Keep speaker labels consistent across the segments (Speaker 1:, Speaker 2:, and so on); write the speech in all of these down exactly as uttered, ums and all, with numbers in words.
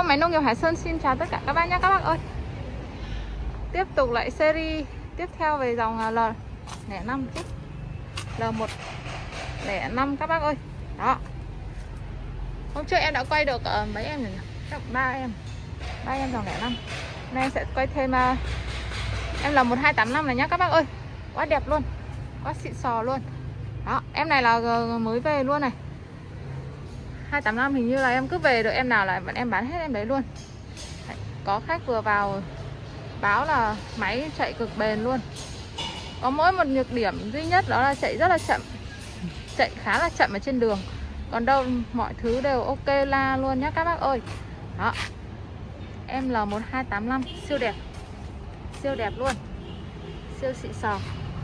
Speaker 1: Hello, Máy Nông nghiệp Hải Sơn xin chào tất cả các bác nhé các bác ơi. Tiếp tục lại series tiếp theo về dòng L không năm X L một không năm các bác ơi. Đó. Hôm trước em đã quay được uh, mấy em rồi nhỉ? Chắc ba em. ba em dòng không năm. Nay em sẽ quay thêm uh, em là một hai tám năm này nhá các bác ơi. Quá đẹp luôn. Quá xịn sò luôn. Đó, em này là mới về luôn này. hai tám năm hình như là em cứ về được em nào là bọn em bán hết em đấy luôn. Đấy, có khách vừa vào báo là máy chạy cực bền luôn. Có mỗi một nhược điểm duy nhất đó là chạy rất là chậm. Chạy khá là chậm ở trên đường. Còn đâu mọi thứ đều ok la luôn nhá các bác ơi. Đó. Em L một hai tám năm siêu đẹp. Siêu đẹp luôn. Siêu xịn sò.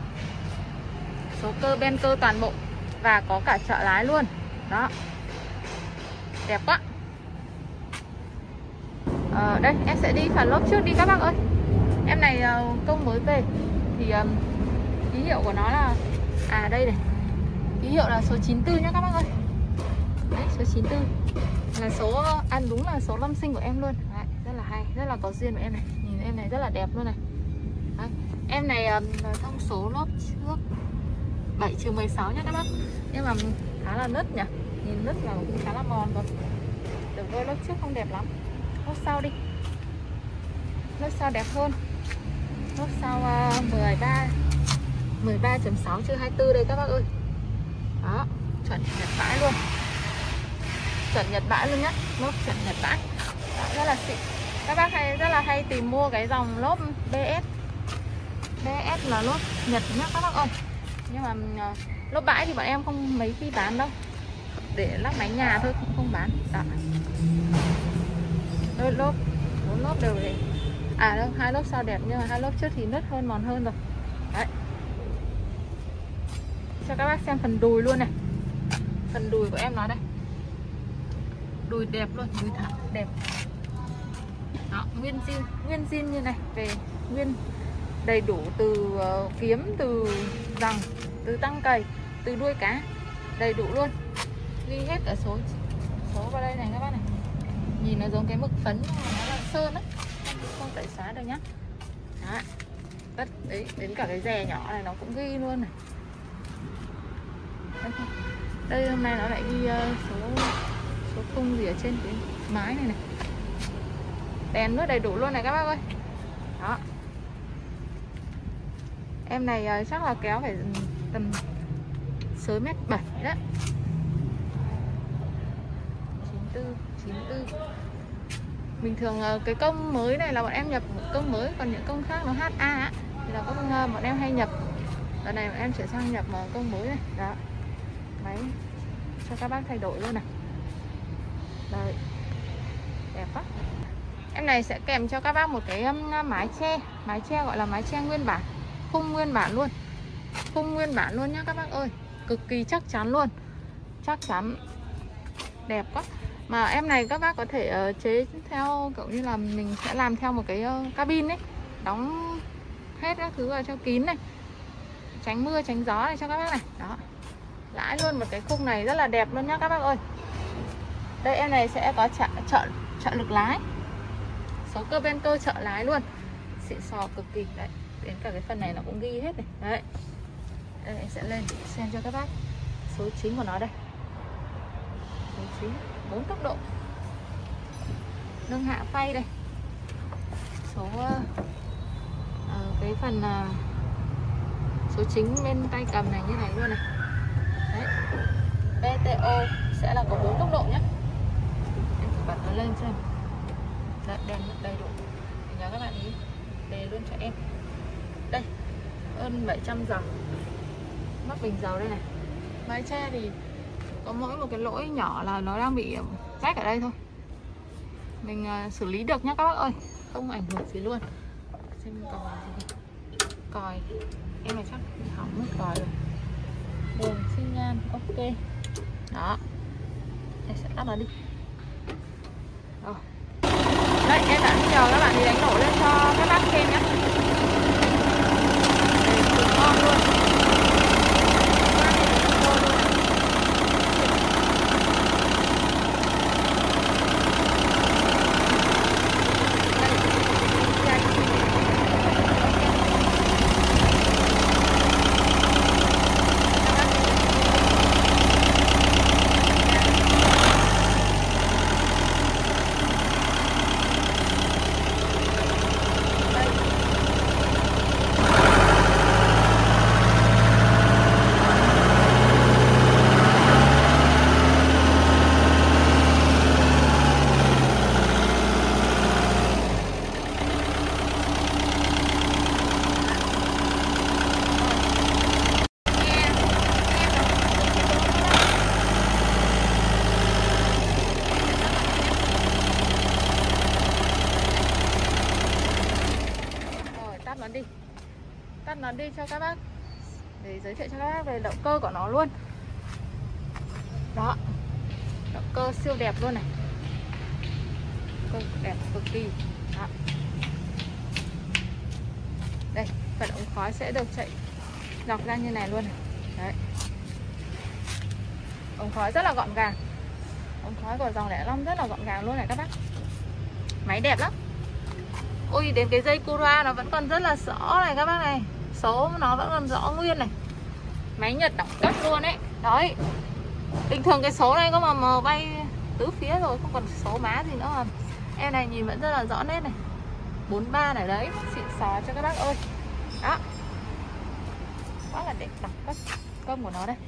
Speaker 1: Số cơ ben cơ toàn bộ. Và có cả trợ lái luôn. Đó. Đẹp quá. à, Đây em sẽ đi phần lốp trước đi các bác ơi. Em này công mới về. Thì um, ký hiệu của nó là à đây này. Ký hiệu là số chín tư nhá các bác ơi. Đấy, số chín tư là số ăn à, đúng là số năm sinh của em luôn. Đấy, rất là hay, rất là có duyên với em này. Nhìn em này rất là đẹp luôn này. Đấy, em này um, thông số lốp trước bảy trừ mười sáu nhá các bác. Nhưng mà khá là nứt nhỉ. Nhìn nứt là cũng khá là mòn rồi. Được đôi lốp trước không đẹp lắm. Lốp sau đi. Lốp sau đẹp hơn. Lốp sau uh, mười ba mười ba chấm sáu trừ hai mươi tư đây các bác ơi. Đó, chuẩn Nhật bãi luôn. Chuẩn Nhật bãi luôn nhá. Lốp chuẩn Nhật bãi. Đó, rất là xịn. Các bác hay rất là hay tìm mua cái dòng lốp bê ét. bê ét là lốp Nhật nhá các bác ơi. Nhưng mà uh, lốp bãi thì bọn em không mấy khi bán đâu. Để lắp máy nhà thôi, cũng không bán. Đó. Đôi lốp, bốn lốp đều để. À đâu, hai lốp sau đẹp nhưng mà hai lốp trước thì nứt hơn, mòn hơn rồi. Đấy. Cho các bác xem phần đùi luôn này. Phần đùi của em nó đây. Đùi đẹp luôn, đùi thẳng đẹp. Đó, nguyên zin, nguyên zin như này, về nguyên đầy đủ từ uh, kiếm, từ rằng, từ tăng cầy, từ đuôi cá, đầy đủ luôn. Ghi hết cả số số vào đây này các bác này. Nhìn nó giống cái mực phấn nhưng mà nó là sơn á, không phải xóa đâu nhá. Đó. Tất đấy, đến cả cái rè nhỏ này nó cũng ghi luôn này. Đây, đây hôm nay nó lại ghi uh, số số khung gì ở trên cái mái này này. Đèn nước đầy đủ luôn này các bác ơi. Đó. Em này uh, chắc là kéo phải tầm sới mét bảy đó. chín tư, chín tư. Bình thường uh, cái công mới này là bọn em nhập công mới, còn những công khác nó hát a á thì là công uh, bọn em hay nhập. Lần này bọn em chuyển sang nhập uh, công mới này. Đó. Máy cho các bác thay đổi luôn này. Đây. Đẹp quá. Em này sẽ kèm cho các bác một cái um, mái che. Mái che gọi là mái che nguyên bản. Khung nguyên bản luôn. Khung nguyên bản luôn nhá các bác ơi. Cực kỳ chắc chắn luôn. Chắc chắn. Đẹp quá. Mà em này các bác có thể uh, chế theo kiểu như là mình sẽ làm theo một cái uh, cabin ấy. Đóng hết các thứ vào cho kín này. Tránh mưa, tránh gió này cho các bác này. Đó. Lãi luôn một cái khung này rất là đẹp luôn nhá các bác ơi. Đây em này sẽ có trợ, trợ, trợ lực lái. Số cơ bên cơ trợ lái luôn. Xịn sò cực kỳ. Đấy. Đến cả cái phần này nó cũng ghi hết này. Đấy. Đây em sẽ lên xem cho các bác số chính của nó đây. Số chính, bốn tốc độ. Nâng hạ phay đây. Số uh, uh, cái phần uh, số chính bên tay cầm này như này luôn này. Đấy. pê tê ô sẽ là có bốn tốc độ nhé. Em thử bật nó lên xem. Đấy, đèn đầy đủ. Để nhớ các bạn ý đề luôn cho em. Đây, hơn bảy trăm giờ. Mắc bình dầu đây này. Mái che thì có mỗi một cái lỗi nhỏ là nó đang bị rách ở đây thôi. Mình uh, xử lý được nhá các bác ơi. Không ảnh hưởng gì luôn. Xem còi gì đây. Còi em này chắc hỏng mất còi rồi. Đường xi nhan ok. Đó. Em sẽ tắt nó đi. Rồi. Đấy em đã nhờ các bạn đi đánh nổ lên cho các bác xem nhé. Để ngon luôn. cho các bác, để giới thiệu cho các bác về động cơ của nó luôn. Đó, động cơ siêu đẹp luôn này, cơ đẹp cực kỳ. Đó. Đây, phần ống khói sẽ được chạy dọc ra như này luôn này. Đấy, ống khói rất là gọn gàng, ống khói của dòng lẻ long rất là gọn gàng luôn này các bác. Máy đẹp lắm. Ôi, đến cái dây Cura nó vẫn còn rất là rõ này các bác này, số nó vẫn còn rõ nguyên này. Máy Nhật đẳng cấp luôn ấy. Đấy, bình thường cái số này có mà mờ bay tứ phía rồi, không còn số má gì nữa mà em này nhìn vẫn rất là rõ nét này. Bốn ba này đấy, xịn sò cho các bác ơi. Đó, quá là đẹp, đẳng cấp công của nó đây.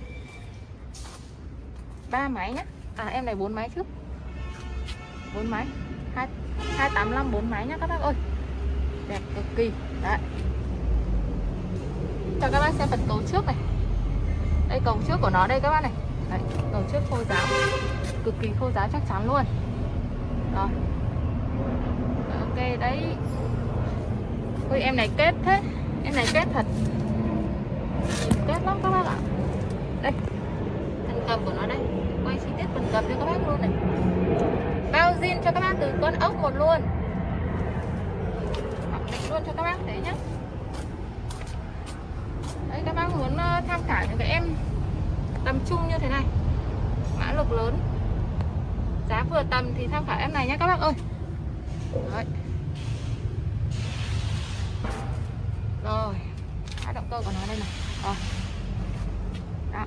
Speaker 1: Ba máy nhá. À em này bốn máy chứ. Bốn máy. Hai hai tám năm bốn máy nhá các bác ơi. Đẹp cực kỳ. Đấy. Cho các bác xem phần cầu trước này. Đây cầu trước của nó đây các bác này. Đấy, cầu trước khô ráo, cực kỳ khô ráo chắc chắn luôn. Rồi. Ok đấy. Ôi em này kết thế. Em này kết thật. Kết lắm các bác ạ. Đây, phần cầm của nó đây, quay chi tiết phần cầm cho các bác luôn này. Bao zin cho các bác từ con ốc một luôn, mặc định luôn cho các bác thấy nhá. Đấy, các bác muốn tham khảo những cái em tầm trung như thế này, mã lực lớn, giá vừa tầm thì tham khảo em này nhé các bác ơi. Đấy. Rồi, hai động cơ của nó đây này. Rồi. Đó.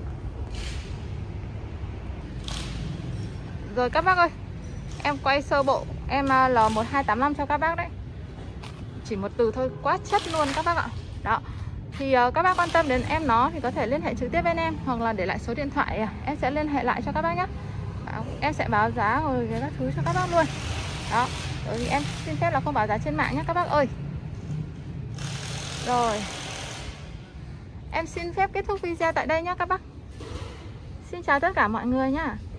Speaker 1: Rồi các bác ơi, em quay sơ bộ em L một hai tám năm cho các bác đấy. Chỉ một từ thôi, quá chất luôn các bác ạ. Đó. Thì uh, các bác quan tâm đến em nó thì có thể liên hệ trực tiếp với em, hoặc là để lại số điện thoại, em sẽ liên hệ lại cho các bác nhé. Em sẽ báo giá rồi các thứ cho các bác luôn. Đó. Rồi thì em xin phép là không báo giá trên mạng nhé các bác ơi. Rồi, em xin phép kết thúc video tại đây nhé các bác. Xin chào tất cả mọi người nhá.